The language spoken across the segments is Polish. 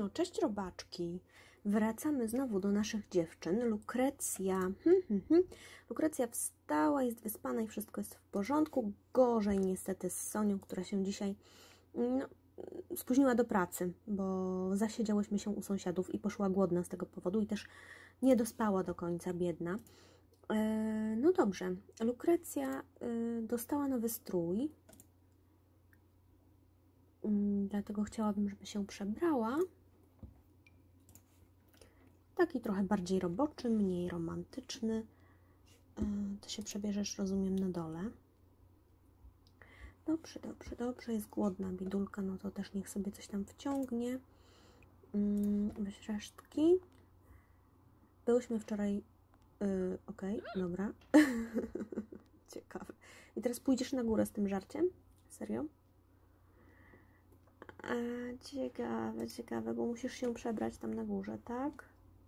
No, cześć robaczki. Wracamy znowu do naszych dziewczyn. Lukrecja. Lukrecja wstała, jest wyspana i wszystko jest w porządku. Gorzej niestety z Sonią, która się dzisiaj spóźniła do pracy, bo zasiedziałyśmy się u sąsiadów i poszła głodna z tego powodu i też nie dospała do końca, biedna. No dobrze, Lukrecja dostała nowy strój, dlatego chciałabym, żeby się przebrała. Taki trochę bardziej roboczy, mniej romantyczny. Ty się przebierzesz, rozumiem, na dole. Dobrze, dobrze, dobrze. Jest głodna bidulka, no to też niech sobie coś tam wciągnie. Weź resztki. Byłyśmy wczoraj... Okej, dobra. Ciekawe. I teraz pójdziesz na górę z tym żarciem? Serio? Ciekawe, ciekawe, bo musisz się przebrać tam na górze, tak?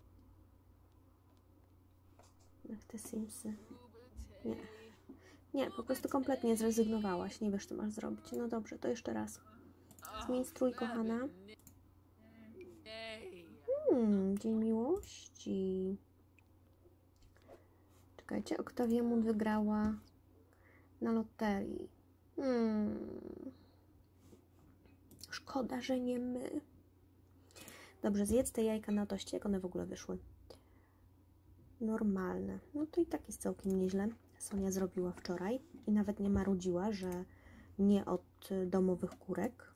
Jak te Simsy. Nie. Nie, po prostu kompletnie zrezygnowałaś. Nie wiesz, co masz zrobić. No dobrze, to jeszcze raz. Zmień strój, kochana. Dzień miłości. Czekajcie, Oktawia mu wygrała na loterii. Szkoda, że nie my. Dobrze, zjedz te jajka na toście, jak one w ogóle wyszły. Normalne. No to i tak jest całkiem nieźle. Sonia zrobiła wczoraj i nawet nie marudziła, że nie od domowych kurek.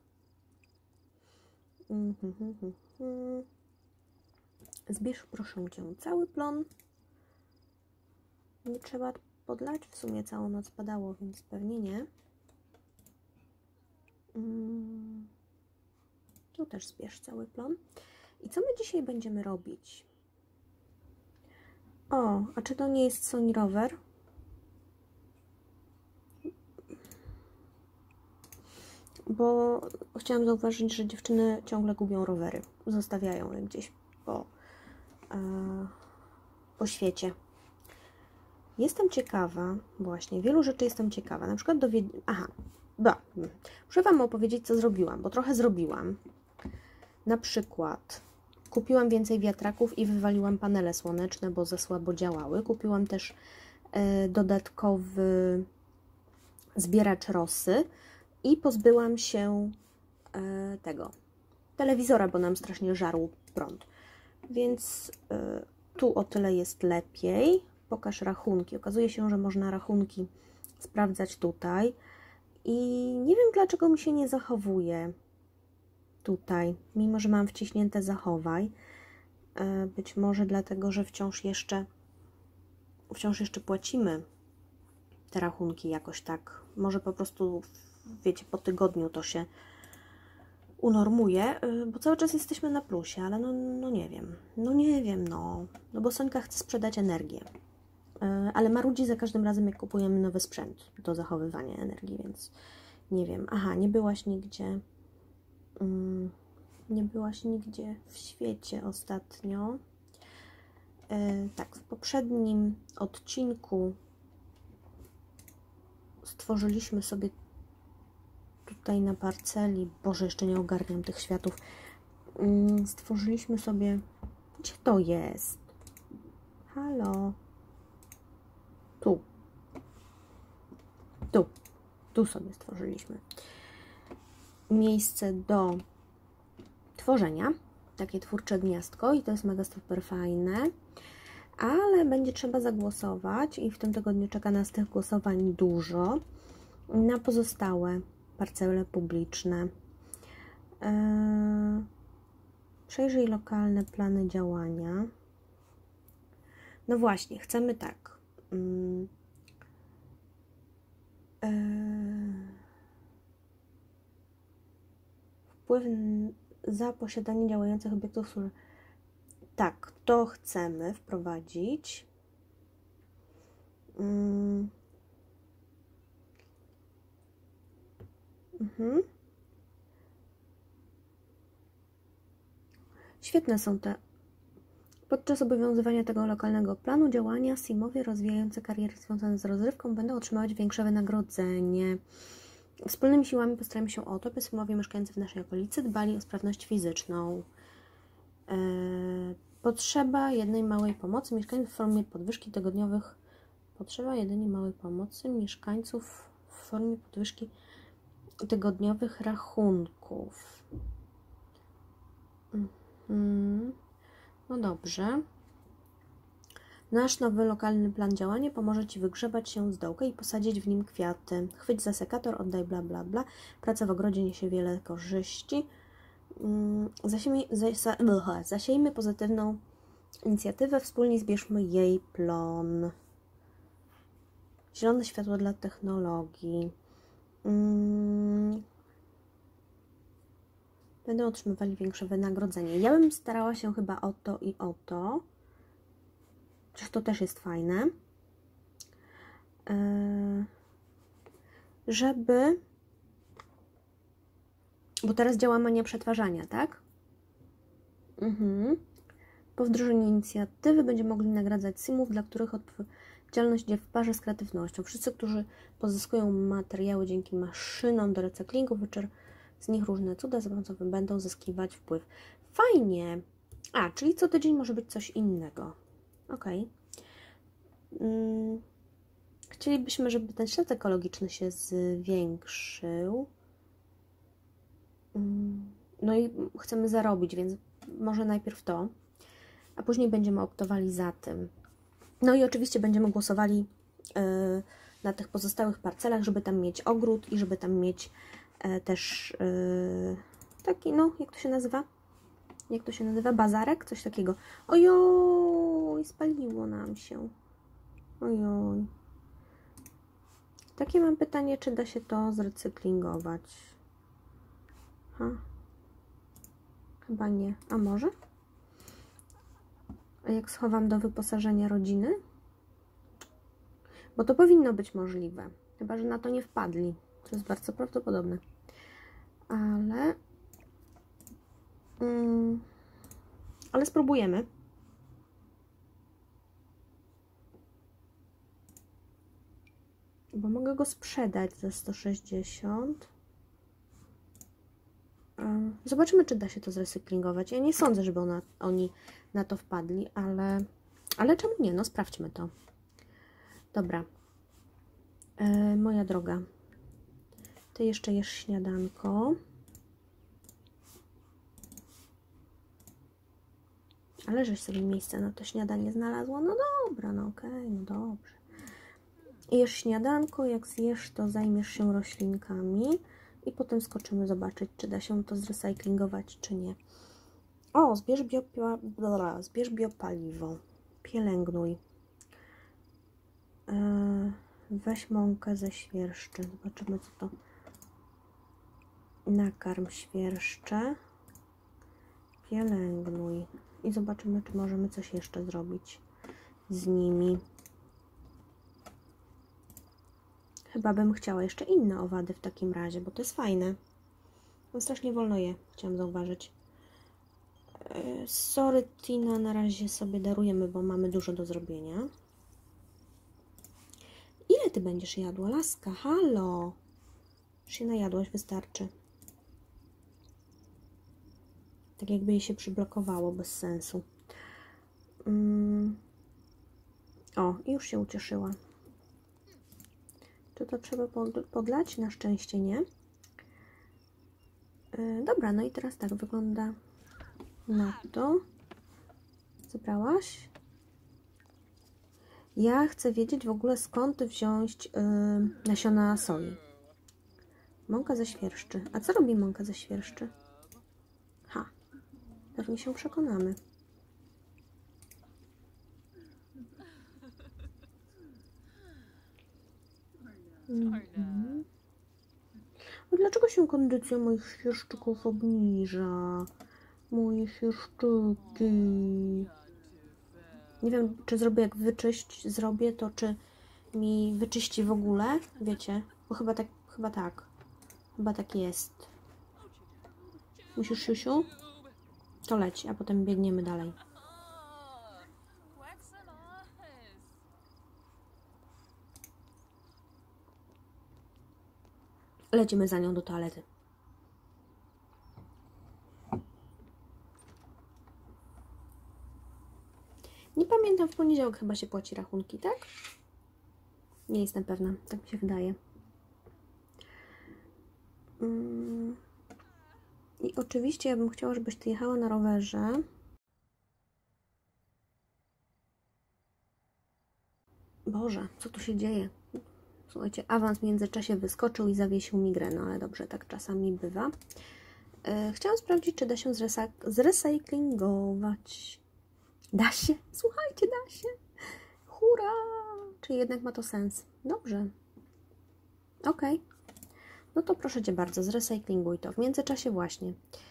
Zbierz, proszę Cię, cały plon. Nie trzeba podlać. W sumie całą noc padało, więc pewnie nie. Tu też zbierz cały plon. I co my dzisiaj będziemy robić? O, a czy to nie jest Soni rower? Bo chciałam zauważyć, że dziewczyny ciągle gubią rowery. Zostawiają je gdzieś po świecie. Jestem ciekawa, właśnie, wielu rzeczy jestem ciekawa. Na przykład muszę Wam opowiedzieć, co zrobiłam, bo trochę zrobiłam. Na przykład kupiłam więcej wiatraków i wywaliłam panele słoneczne, bo za słabo działały. Kupiłam też dodatkowy zbieracz rosy i pozbyłam się tego telewizora, bo nam strasznie żarł prąd. Więc tu o tyle jest lepiej. Pokaż rachunki. Okazuje się, że można rachunki sprawdzać tutaj. I nie wiem, dlaczego mi się nie zachowuje tutaj, mimo że mam wciśnięte zachowaj. Być może dlatego, że wciąż jeszcze płacimy te rachunki jakoś tak. Może po prostu, wiecie, po tygodniu to się unormuje, bo cały czas jesteśmy na plusie, ale no nie wiem. No bo Sońka chce sprzedać energię. Ale marudzi za każdym razem, jak kupujemy nowy sprzęt do zachowywania energii, więc nie wiem. Aha, nie byłaś nigdzie w świecie ostatnio. Tak, w poprzednim odcinku stworzyliśmy sobie tutaj na parceli, Boże, jeszcze nie ogarniam tych światów, stworzyliśmy sobie, gdzie to jest? Halo? Tu sobie stworzyliśmy miejsce do tworzenia, takie twórcze gniazdko i to jest mega super fajne, ale będzie trzeba zagłosować i w tym tygodniu czeka nas tych głosowań dużo na pozostałe parcele publiczne. Przejrzyj lokalne plany działania. No właśnie, chcemy tak. Wpływ za posiadanie działających obiektów. Tak, to chcemy wprowadzić. Świetne są te. Podczas obowiązywania tego lokalnego planu działania SIM-owie rozwijające kariery związane z rozrywką będą otrzymywać większe wynagrodzenie. Wspólnymi siłami postaramy się o to, by SIM-owie mieszkający w naszej okolicy dbali o sprawność fizyczną. Potrzeba jednej małej pomocy mieszkańców w formie podwyżki tygodniowych. Potrzeba jedynej małej pomocy mieszkańców w formie podwyżki tygodniowych rachunków. No dobrze. Nasz nowy lokalny plan działania pomoże Ci wygrzebać się z dołka i posadzić w nim kwiaty. Chwyć za sekator, oddaj bla bla bla. Praca w ogrodzie niesie wiele korzyści. Zasiejmy pozytywną inicjatywę, wspólnie zbierzmy jej plon. Zielone światło dla technologii. Będą otrzymywali większe wynagrodzenie. Ja bym starała się chyba o to i o to. Chociaż to też jest fajne. Żeby... Bo teraz działa mania przetwarzania, tak? Po wdrożeniu inicjatywy będziemy mogli nagradzać simów, dla których odpowiedzialność idzie w parze z kreatywnością. Wszyscy, którzy pozyskują materiały dzięki maszynom do recyklingu, wyczer z nich różne cuda zawodowe, będą zyskiwać wpływ. Fajnie! A, czyli co tydzień może być coś innego. Ok. Chcielibyśmy, żeby ten ślad ekologiczny się zwiększył. No i chcemy zarobić, więc może najpierw to, a później będziemy optowali za tym. No i oczywiście będziemy głosowali na tych pozostałych parcelach, żeby tam mieć ogród i żeby tam mieć też taki, no jak to się nazywa? Jak to się nazywa? Bazarek? Coś takiego. Ojoj, spaliło nam się. Ojoj. Takie mam pytanie, czy da się to zrecyklingować? Chyba nie. A może? A jak schowam do wyposażenia rodziny? Bo to powinno być możliwe. Chyba że na to nie wpadli. To jest bardzo prawdopodobne. Ale spróbujemy. Bo mogę go sprzedać za 160. Zobaczymy, czy da się to zrecyklingować. Ja nie sądzę, żeby oni na to wpadli, ale czemu nie? No sprawdźmy to. Dobra. Moja droga. Ty jeszcze jesz śniadanko. Ale żeś sobie miejsce na to śniadanie znalazła. No dobra, no okej, no dobrze. Jesz śniadanko, jak zjesz, to zajmiesz się roślinkami i potem skoczymy zobaczyć, czy da się to zrecyklingować, czy nie. O, zbierz biopaliwo. Pielęgnuj. Weź mąkę ze świerszczy. Zobaczymy, co to. Nakarm świerszcze. Pielęgnuj. I zobaczymy, czy możemy coś jeszcze zrobić z nimi. Chyba bym chciała jeszcze inne owady w takim razie, bo to jest fajne. No strasznie wolno je, chciałam zauważyć. Sorry, Tina, na razie sobie darujemy, bo mamy dużo do zrobienia. Ile ty będziesz jadła, laska? Halo! Już się najadłaś, wystarczy. Tak jakby jej się przyblokowało, bez sensu. O, i już się ucieszyła. Czy to trzeba podlać? Na szczęście nie. Dobra, no i teraz tak wygląda na to. Zebrałaś? Ja chcę wiedzieć w ogóle, skąd wziąć nasiona soi. Mąka ze świerszczy. A co robi mąka ze świerszczy? Pewnie się przekonamy. A dlaczego się kondycja moich świerszczyków obniża? Moje świerszczyki. Nie wiem, czy zrobię jak wyczyść, zrobię to, czy mi wyczyści w ogóle. Wiecie, bo chyba tak. Chyba tak jest. Musisz, siusiu? To leci, a potem biegniemy dalej. Lecimy za nią do toalety. pamiętam, w poniedziałek chyba się płaci rachunki, tak? Nie jestem pewna, tak mi się wydaje. I oczywiście ja bym chciała, żebyś ty jechała na rowerze. Boże, co tu się dzieje? Słuchajcie, awans w międzyczasie wyskoczył i zawiesił migrenę, ale dobrze, tak czasami bywa. Chciałam sprawdzić, czy da się zrecyklingować. Da się? Słuchajcie, da się. Hurra! Czy jednak ma to sens? Dobrze. Ok. No to proszę Cię bardzo, zrecyklinguj to. W międzyczasie właśnie.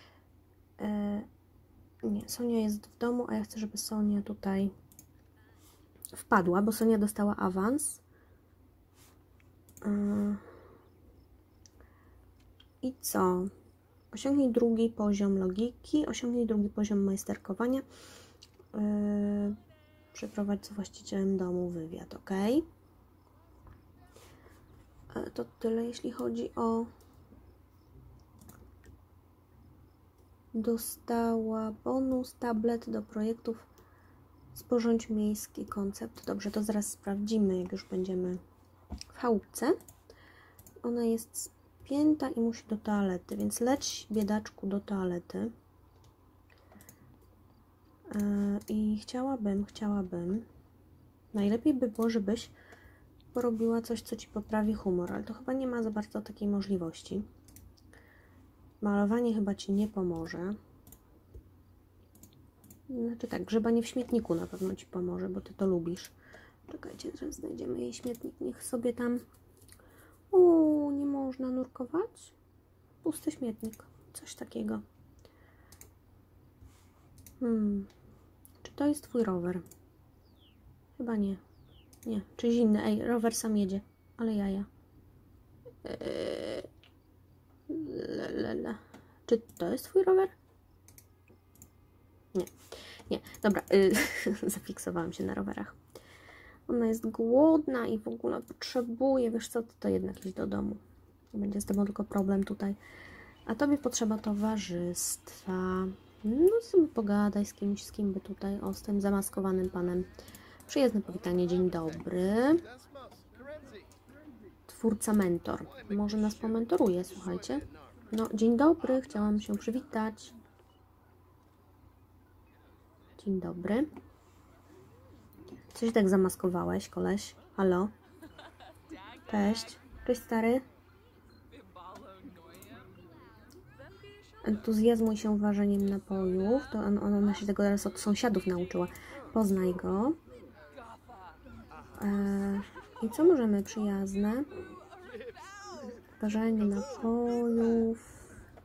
Nie, Sonia jest w domu, a ja chcę, żeby Sonia tutaj wpadła, bo Sonia dostała awans. I co? Osiągnij drugi poziom logiki, osiągnij drugi poziom majsterkowania. Przeprowadź z właścicielem domu wywiad, ok? To tyle, jeśli chodzi o... Dostała bonus, tablet do projektów Sporządź miejski koncept. Dobrze, to zaraz sprawdzimy, jak już będziemy w chałupce. Ona jest spięta i musi do toalety, więc leć, biedaczku, do toalety. I chciałabym, najlepiej by było, żebyś porobiła coś, co Ci poprawi humor, ale to chyba nie ma za bardzo takiej możliwości. Malowanie chyba Ci nie pomoże. Znaczy tak, grzebanie w śmietniku na pewno Ci pomoże, bo Ty to lubisz. Czekajcie, zaraz znajdziemy jej śmietnik, niech sobie tam... O, nie można nurkować? Pusty śmietnik, coś takiego. Czy to jest Twój rower? Chyba nie. Nie, czyś inny. Ej, rower sam jedzie, ale jaja. Czy to jest Twój rower? Nie, nie. Dobra, zafiksowałam się na rowerach. Ona jest głodna i w ogóle potrzebuje, wiesz co, to jednak iść do domu. Będzie z tobą tylko problem tutaj. A Tobie potrzeba towarzystwa. No sobie pogadaj z kimś, z kim by tutaj, o, z tym zamaskowanym panem. Przyjazne powitanie, dzień dobry. Twórca mentor. Może nas pomentoruje, słuchajcie. No, dzień dobry, chciałam się przywitać. Dzień dobry. Coś tak zamaskowałeś, koleś? Halo? Cześć. Cześć, stary. Entuzjazmuj się ważeniem napojów. To ona się tego teraz od sąsiadów nauczyła. Poznaj go. I co możemy przyjazne? Ważenie napojów.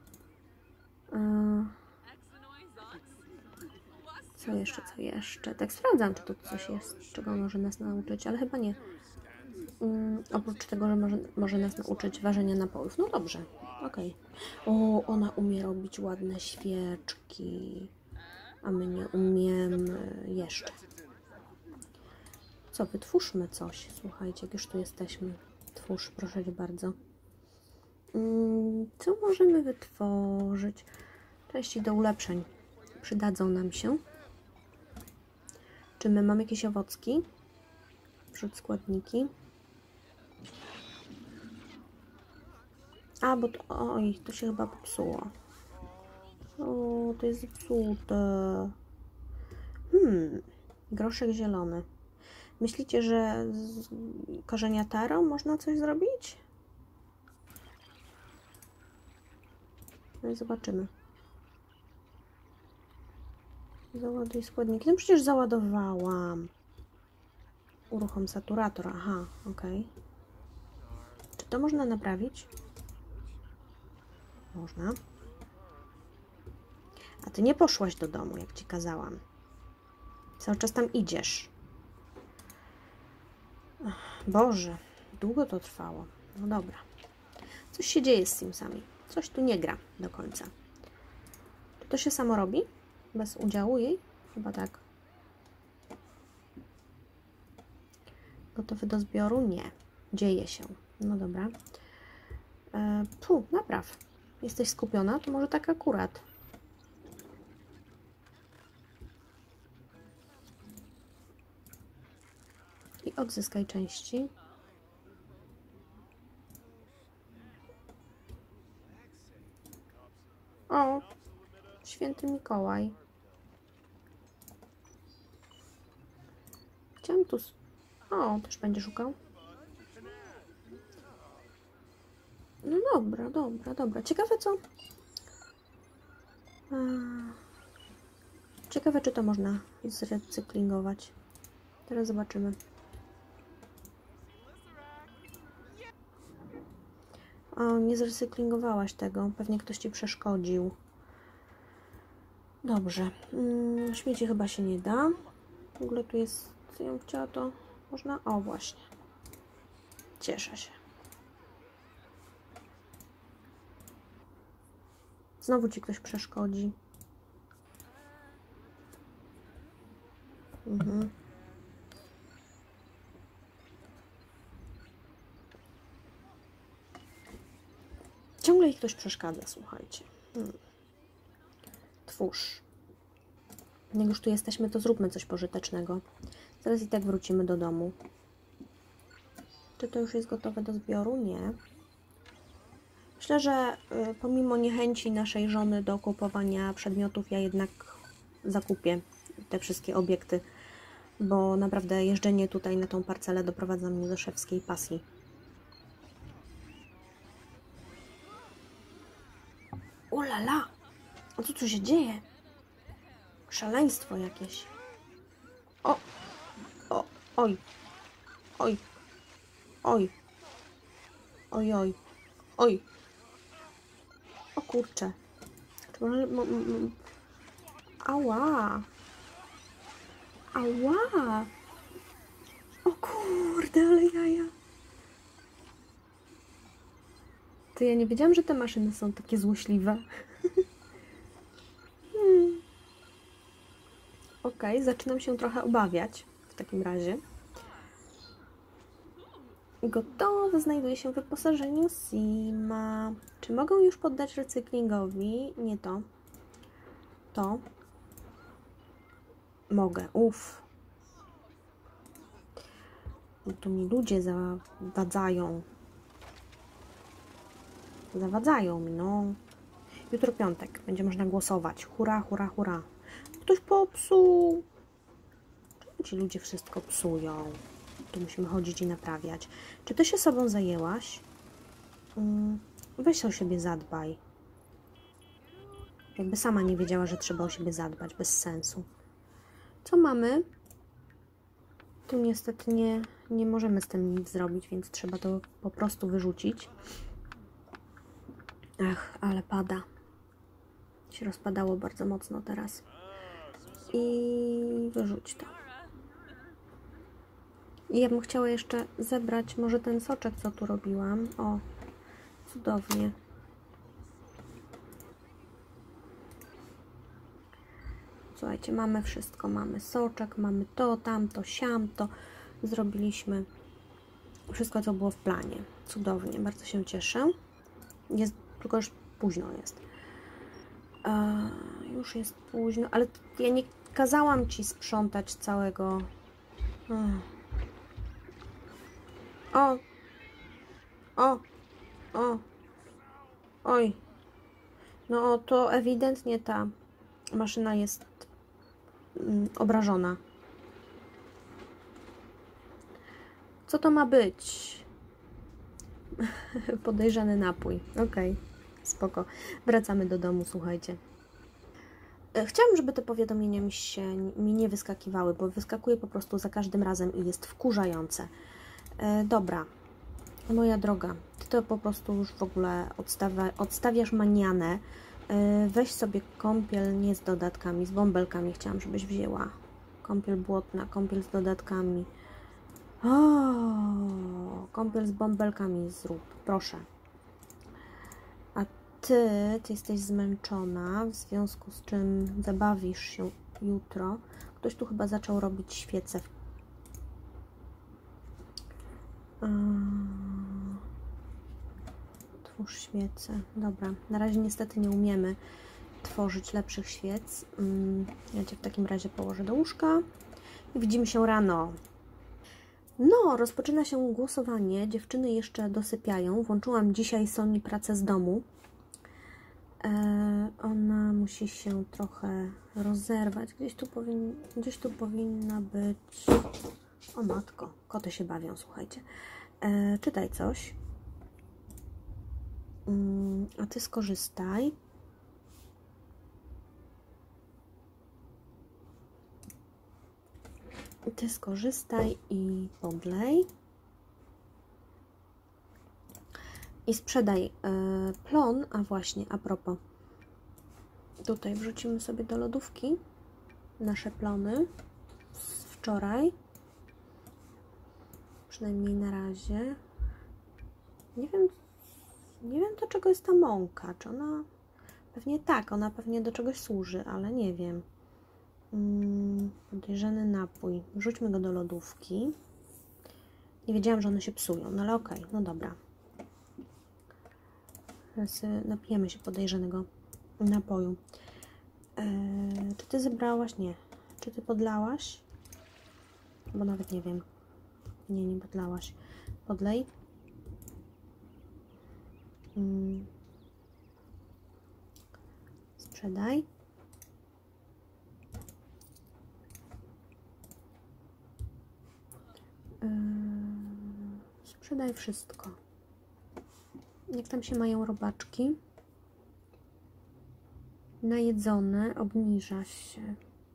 Co jeszcze, co jeszcze? Tak sprawdzam, czy tu coś jest, czego może nas nauczyć, ale chyba nie. Oprócz tego, że może nas nauczyć ważenia napojów. No dobrze, okej. O, ona umie robić ładne świeczki, a my nie umiemy jeszcze. Co, wytwórzmy coś. Słuchajcie, jak już tu jesteśmy. Twórz, proszę Cię bardzo. Co możemy wytworzyć? Części do ulepszeń przydadzą nam się. Czy my mamy jakieś owocki? Wrzuć składniki. A, bo to, oj, to się chyba popsuło. O, to jest zepsute. Groszek zielony. Myślicie, że z korzenia taro można coś zrobić? No i zobaczymy. Załaduj składniki. No przecież załadowałam. Uruchom saturator. Aha, okej. Czy to można naprawić? Można. A Ty nie poszłaś do domu, jak Ci kazałam. Cały czas tam idziesz. Boże, długo to trwało. No dobra. Coś się dzieje z Simsami. Coś tu nie gra do końca. Czy to się samo robi? Bez udziału jej? Chyba tak. Gotowy do zbioru? Nie. Dzieje się. No dobra. Napraw. Jesteś skupiona? To może tak akurat. Odzyskaj części. O, święty Mikołaj. Chciałam tu... O, też będzie szukał. No dobra, dobra, dobra. Ciekawe co... Ciekawe, czy to można zrecyklingować. Teraz zobaczymy. O, nie zrecyklingowałaś tego. Pewnie ktoś Ci przeszkodził. Dobrze. Śmieci chyba się nie da. W ogóle tu jest... Co ja bym chciała, to można... O, właśnie. Cieszę się. Znowu Ci ktoś przeszkodzi. Ciągle ich ktoś przeszkadza, słuchajcie. Twórz. Jak już tu jesteśmy, to zróbmy coś pożytecznego. Zaraz i tak wrócimy do domu. Czy to już jest gotowe do zbioru? Nie. Myślę, że pomimo niechęci naszej żony do kupowania przedmiotów, ja jednak zakupię te wszystkie obiekty, bo naprawdę jeżdżenie tutaj na tą parcelę doprowadza mnie do szewskiej pasji. Ulala! A co tu się dzieje? Szaleństwo jakieś. O! O! Oj! Oj! Oj! Oj! Oj! Oj! O kurczę! Ała! Ała! O kurde, ale jaja! To ja nie wiedziałam, że te maszyny są takie złośliwe. Okej, zaczynam się trochę obawiać w takim razie. Gotowe znajduje się wyposażenie Sima. Czy mogę już poddać recyklingowi? Nie to. To. Mogę. Uff. Tu mi ludzie zawadzają. Zawadzają mi, no. Jutro piątek. Będzie można głosować. Hurra, hurra, hurra. Ktoś popsuł. Czemu ci ludzie wszystko psują? Tu musimy chodzić i naprawiać. Czy ty się sobą zajęłaś? Weź o siebie zadbaj. Jakby sama nie wiedziała, że trzeba o siebie zadbać. Bez sensu. Co mamy? Tu niestety nie możemy z tym nic zrobić, więc trzeba to po prostu wyrzucić. Ach, ale pada. Się rozpadało bardzo mocno teraz. I wyrzuć to. I ja bym chciała jeszcze zebrać może ten soczek, co tu robiłam. O, cudownie. Słuchajcie, mamy wszystko. Mamy soczek, mamy to, tamto, siamto. Zrobiliśmy wszystko, co było w planie. Cudownie, bardzo się cieszę. Jest, tylko już późno jest. Już jest późno, ale ja nie kazałam Ci sprzątać całego... O! O! O! Oj! No to ewidentnie ta maszyna jest obrażona. Co to ma być? Podejrzany napój. Okej, spoko. Wracamy do domu, słuchajcie. Chciałam, żeby te powiadomienia mi nie wyskakiwały, bo wyskakuje po prostu za każdym razem i jest wkurzające. Dobra, moja droga, Ty to po prostu już w ogóle odstawiasz manianę. Weź sobie kąpiel nie z dodatkami, z bąbelkami chciałam, żebyś wzięła. Kąpiel błotna, kąpiel z dodatkami. O, kąpiel z bąbelkami zrób, proszę. A Ty jesteś zmęczona, w związku z czym zabawisz się jutro. Ktoś tu chyba zaczął robić świece. Twórz świece. Dobra, na razie niestety nie umiemy tworzyć lepszych świec. Ja Cię w takim razie położę do łóżka i widzimy się rano. No, rozpoczyna się głosowanie. Dziewczyny jeszcze dosypiają. Włączyłam dzisiaj Soni pracę z domu. Ona musi się trochę rozerwać. Gdzieś tu powinna być... O matko, koty się bawią, słuchajcie. Czytaj coś. A ty skorzystaj. Ty skorzystaj i podlej. I sprzedaj plon. A właśnie, a propos. Tutaj wrzucimy sobie do lodówki nasze plony z wczoraj. Przynajmniej na razie. Nie wiem do czego jest ta mąka. Czy ona... Pewnie tak, ona pewnie do czegoś służy, ale nie wiem. Podejrzany napój. Wrzućmy go do lodówki. Nie wiedziałam, że one się psują, no ale okej, no dobra. Teraz napijemy się podejrzanego napoju. Czy ty zebrałaś? Nie. Czy ty podlałaś? Bo nawet nie wiem. Nie podlałaś. Podlej. Sprzedaj. Sprzedaj wszystko. Jak tam się mają robaczki? Najedzone, obniża się.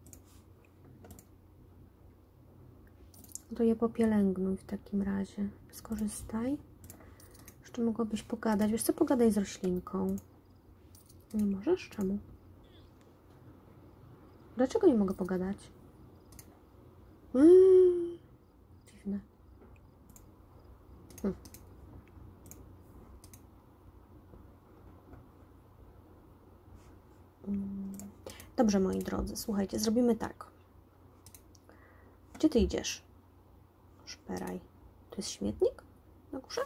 To je popielęgnuj w takim razie. Skorzystaj. Jeszcze mogłabyś pogadać. Wiesz co, pogadaj z roślinką. Nie możesz? Czemu? Dlaczego nie mogę pogadać? Dziwne. Dobrze, moi drodzy, słuchajcie, zrobimy tak. Gdzie ty idziesz? Szperaj. To jest śmietnik na górze?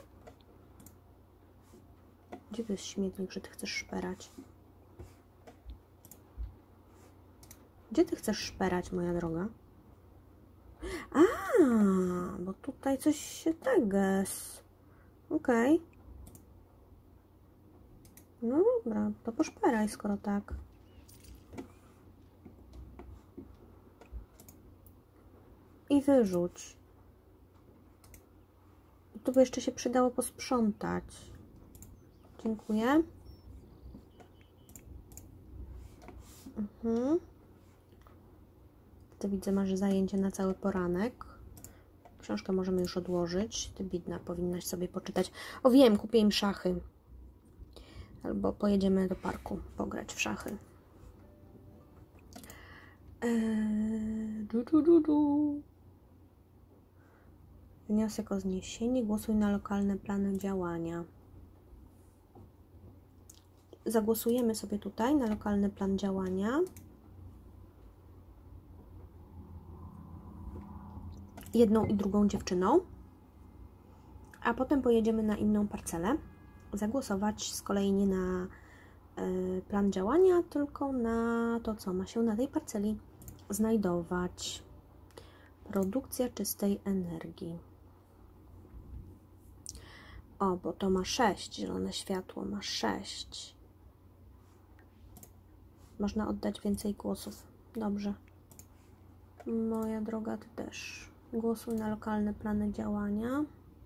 Gdzie to jest śmietnik, że ty chcesz szperać? Gdzie ty chcesz szperać, moja droga? A, bo tutaj coś się teges. Okej. No dobra, to poszperaj, skoro tak. I wyrzuć. I tu by jeszcze się przydało posprzątać. Dziękuję. Ty widzę, masz zajęcie na cały poranek. Książkę możemy już odłożyć. Ty, biedna, powinnaś sobie poczytać. O, wiem, kupię im szachy. Albo pojedziemy do parku pograć w szachy. Wniosek o zniesienie. Głosuj na lokalne plany działania. Zagłosujemy sobie tutaj na lokalny plan działania. Jedną i drugą dziewczyną. A potem pojedziemy na inną parcelę. Zagłosować z kolei nie na plan działania, tylko na to, co ma się na tej parceli znajdować. Produkcja czystej energii. O, bo to ma 6. Zielone światło ma 6. Można oddać więcej głosów. Dobrze. Moja droga, ty też. Głosuj na lokalne plany działania.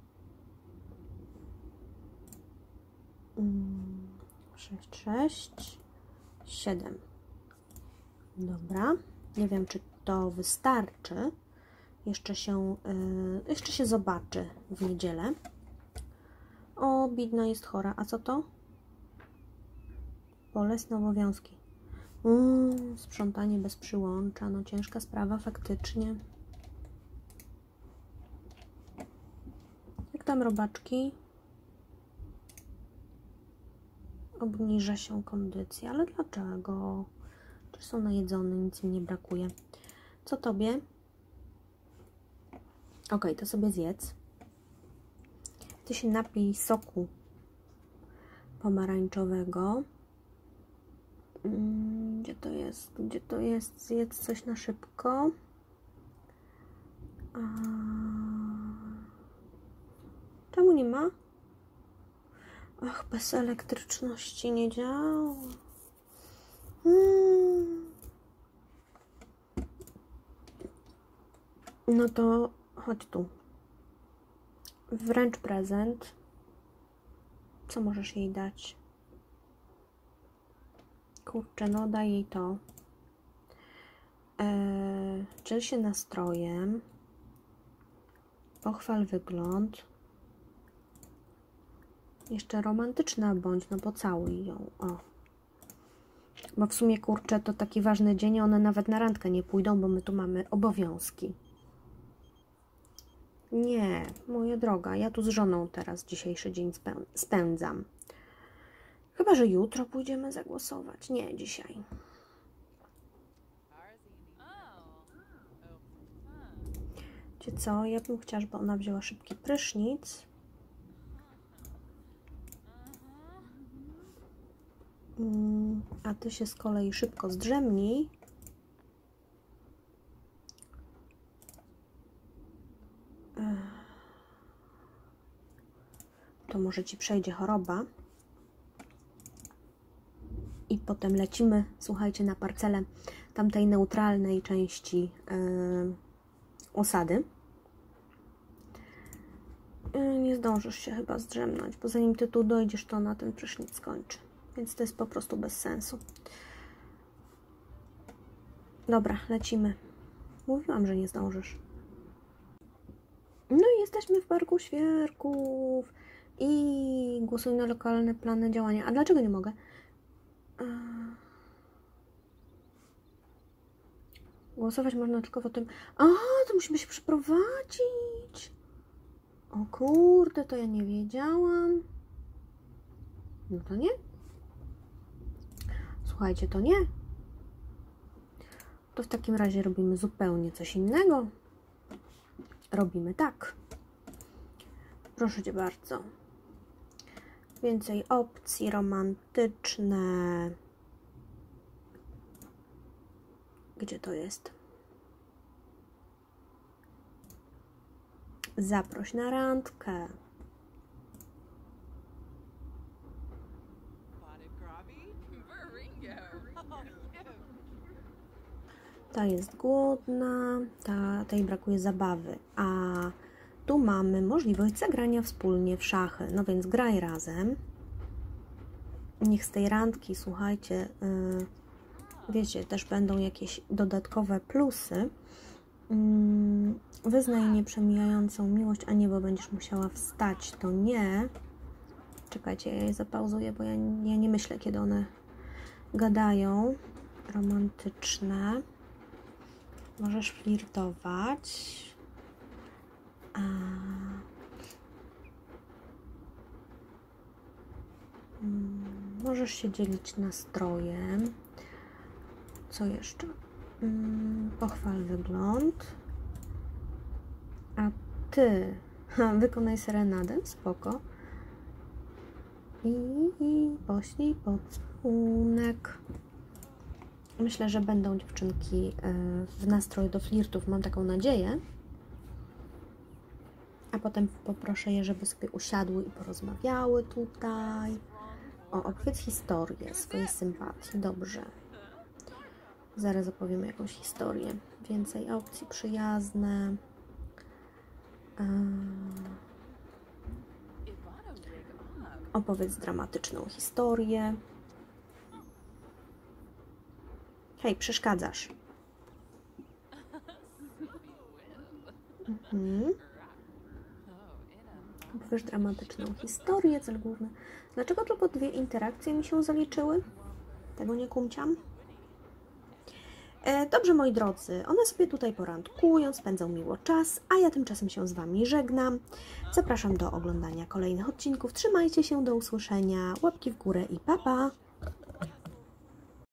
6, 6, 7. Dobra. Nie wiem, czy to wystarczy. Jeszcze się zobaczy w niedzielę. O, biedna jest chora. A co to? Bolesne obowiązki. Sprzątanie bez przyłącza. No ciężka sprawa faktycznie. Jak tam robaczki? Obniża się kondycja. Ale dlaczego? Czy są najedzone? Nic mi nie brakuje. Co tobie? Ok, to sobie zjedz. Ty się napij soku pomarańczowego. Gdzie to jest? Gdzie to jest? Zjedz coś na szybko. Czemu nie ma? Ach, bez elektryczności nie działa. No to chodź tu. Wręcz prezent. Co możesz jej dać? Kurczę, no daj jej to. Dziel się nastrojem. Pochwal wygląd. Jeszcze romantyczna bądź, no pocałuj ją. O. Bo w sumie, kurczę, to taki ważny dzień, one nawet na randkę nie pójdą, bo my tu mamy obowiązki. Nie, moja droga, ja tu z żoną teraz dzisiejszy dzień spędzam. Chyba że jutro pójdziemy zagłosować. Nie, dzisiaj. Wiecie co, ja bym chciała, żeby ona wzięła szybki prysznic. A ty się z kolei szybko zdrzemnij. To może ci przejdzie choroba. I potem lecimy, słuchajcie, na parcelę tamtej neutralnej części osady. Nie zdążysz się chyba zdrzemnąć, bo zanim ty tu dojdziesz, to ona ten prysznic skończy. Więc to jest po prostu bez sensu. Dobra, lecimy. Mówiłam, że nie zdążysz. No i jesteśmy w Parku Świerków. I głosuj na lokalne plany działania. A dlaczego nie mogę? Głosować można tylko o tym. A, to musimy się przeprowadzić. O kurde, to ja nie wiedziałam. No to nie. Słuchajcie, to nie. To w takim razie robimy zupełnie coś innego. Robimy tak. Proszę cię bardzo. Więcej opcji romantyczne. Gdzie to jest? Zaproś na randkę. Ta jest głodna, tej brakuje zabawy, a tu mamy możliwość zagrania wspólnie w szachy, no więc graj razem. Niech z tej randki, słuchajcie, wiecie, też będą jakieś dodatkowe plusy. Wyznaj nieprzemijającą miłość, a nie, bo będziesz musiała wstać, to nie. Czekajcie, ja je zapauzuję, bo ja nie myślę, kiedy one gadają. Romantyczne. Możesz flirtować. Możesz się dzielić nastrojem. Co jeszcze? Pochwal wygląd. A ty wykonaj serenadę, spoko. I poślij pocałunek. Myślę, że będą dziewczynki w nastroju do flirtów, mam taką nadzieję. A potem poproszę je, żeby sobie usiadły i porozmawiały tutaj. O, opowiedz historię swojej sympatii. Dobrze. Zaraz opowiemy jakąś historię. Więcej opcji, przyjazne. Opowiedz dramatyczną historię. Hej, przeszkadzasz. Opowiesz dramatyczną historię, cel główny. Dlaczego tylko 2 interakcje mi się zaliczyły? Tego nie kumciam. Dobrze, moi drodzy, one sobie tutaj porandkują, spędzą miło czas, a ja tymczasem się z Wami żegnam. Zapraszam do oglądania kolejnych odcinków. Trzymajcie się, do usłyszenia, łapki w górę i pa, pa!